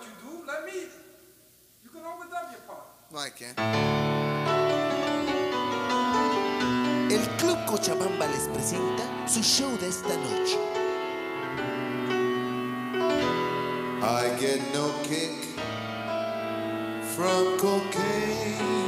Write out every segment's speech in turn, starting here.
you do. Let me. You can open up your part. No, I can't. El Club Cochabamba les presenta su show de esta noche. I get no kick from cocaine.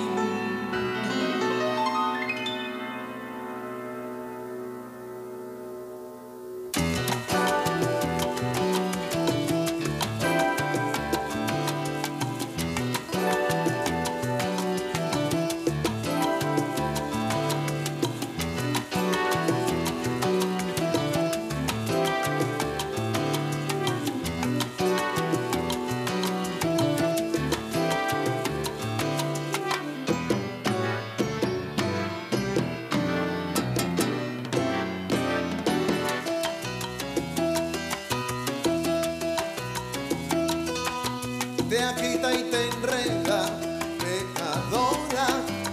Te agita y te enreda, pecadora.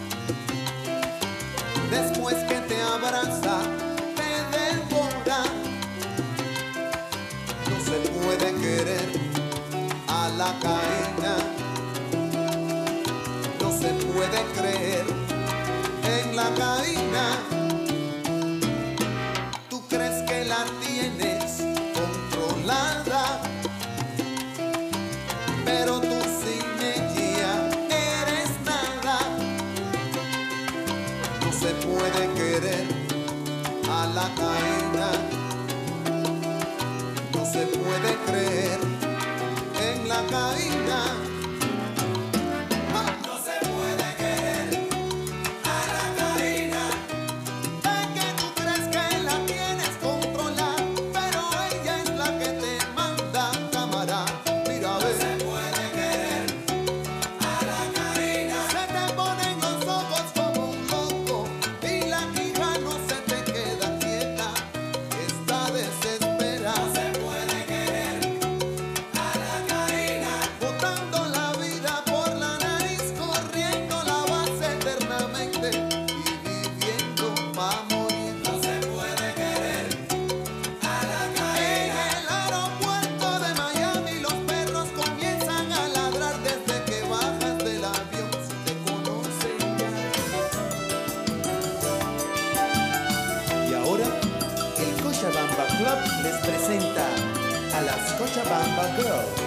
Después que te abraza, te devora. No se puede querer a la caína. No se puede creer en la cabina. Tú crees que la tienes controlada, pero tú sin ella eres nada. No se puede querer a la caína. No se puede creer en la cabina. No se puede querer a la cabina. Es que tú crees que la tienes controlada, pero ella es la que te manda, cámara. Mira, ve. Cochabamba Club les presenta a las Cochabamba Girls.